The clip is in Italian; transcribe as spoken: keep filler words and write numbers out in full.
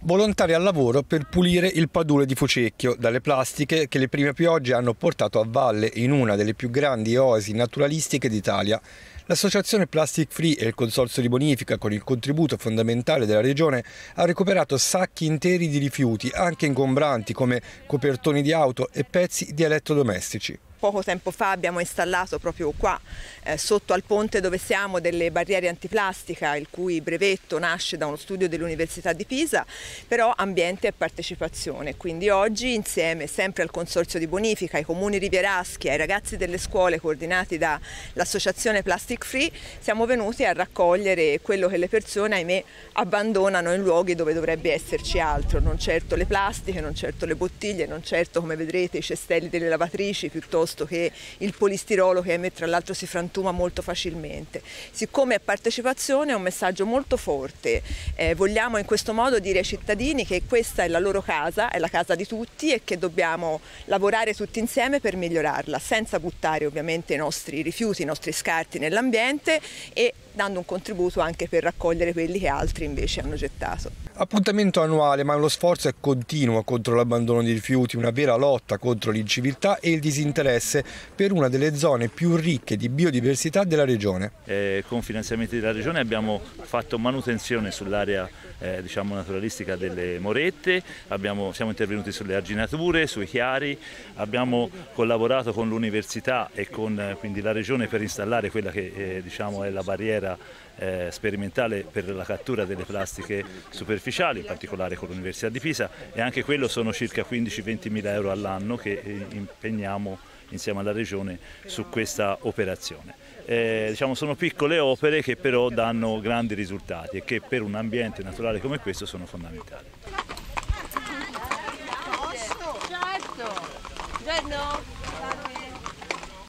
Volontari al lavoro per pulire il padule di Fucecchio dalle plastiche che le prime piogge hanno portato a valle in una delle più grandi oasi naturalistiche d'Italia. L'associazione Plastic Free e il consorzio di bonifica, con il contributo fondamentale della regione, ha recuperato sacchi interi di rifiuti, anche ingombranti come copertoni di auto e pezzi di elettrodomestici. Poco tempo fa abbiamo installato proprio qua, eh, sotto al ponte dove siamo, delle barriere antiplastica, il cui brevetto nasce da uno studio dell'Università di Pisa, però ambiente e partecipazione. Quindi oggi, insieme sempre al Consorzio di Bonifica, ai comuni rivieraschi, ai ragazzi delle scuole coordinati dall'associazione Plastic Free, siamo venuti a raccogliere quello che le persone, ahimè, abbandonano in luoghi dove dovrebbe esserci altro, non certo le plastiche, non certo le bottiglie, non certo, come vedrete, i cestelli delle lavatrici, piuttosto che il polistirolo, che tra l'altro si frantuma molto facilmente. Siccome è partecipazione, è un messaggio molto forte. Eh, vogliamo in questo modo dire ai cittadini che questa è la loro casa, è la casa di tutti e che dobbiamo lavorare tutti insieme per migliorarla, senza buttare ovviamente i nostri rifiuti, i nostri scarti nell'ambiente e dando un contributo anche per raccogliere quelli che altri invece hanno gettato. Appuntamento annuale, ma lo sforzo è continuo contro l'abbandono di rifiuti, una vera lotta contro l'inciviltà e il disinteresse per una delle zone più ricche di biodiversità della regione. Eh, con finanziamenti della regione abbiamo fatto manutenzione sull'area eh, diciamo naturalistica delle Morette, abbiamo, siamo intervenuti sulle arginature, sui chiari, abbiamo collaborato con l'università e con eh, quindi la regione per installare quella che eh, diciamo è la barriera Eh, sperimentale per la cattura delle plastiche superficiali, in particolare con l'Università di Pisa, e anche quello sono circa quindici venti mila euro all'anno che eh, impegniamo insieme alla Regione su questa operazione. Eh, diciamo, sono piccole opere che però danno grandi risultati e che per un ambiente naturale come questo sono fondamentali. Certo.